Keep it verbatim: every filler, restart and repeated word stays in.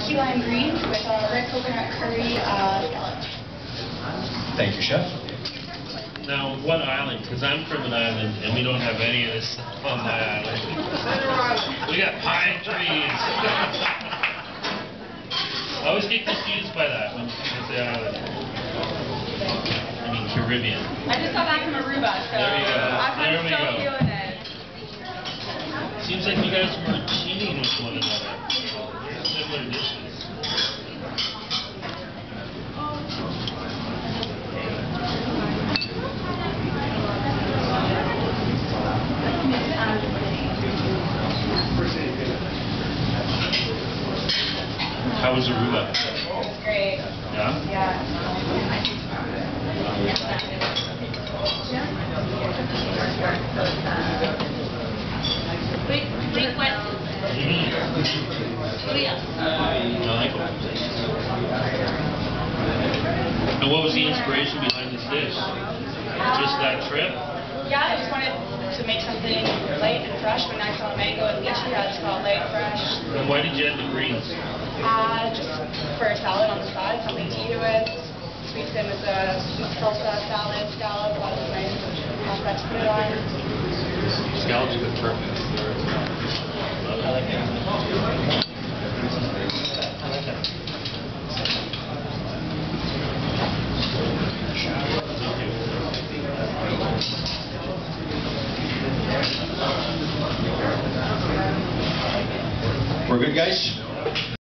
key lime greens with uh, red coconut curry uh, scallops. Thank you, Chef. Now, what island? Because I'm from an island, and we don't have any of this stuff on my island. We got pine trees. I always get confused by that when people say island. I mean Caribbean. I just got back from Aruba, so there you go. I'm there we still go. feeling it. Seems like you guys were cheating with one another. Similar dishes. How was Aruba? It was great. Yeah? Yeah. Wait, wait, what? Mm-hmm. I like it. And what was the inspiration behind this dish? Just that trip? Yeah, I just wanted to make something light and fresh when I saw mango and lychee. I just called light and fresh. And why did you add the greens? Uh, just for a salad on the side, something to eat it with. Sweet them with a salsa, salad, scallop, a lot of nice aspects to put it on. Scallops go perfect. I like it. I like it. We're good, guys?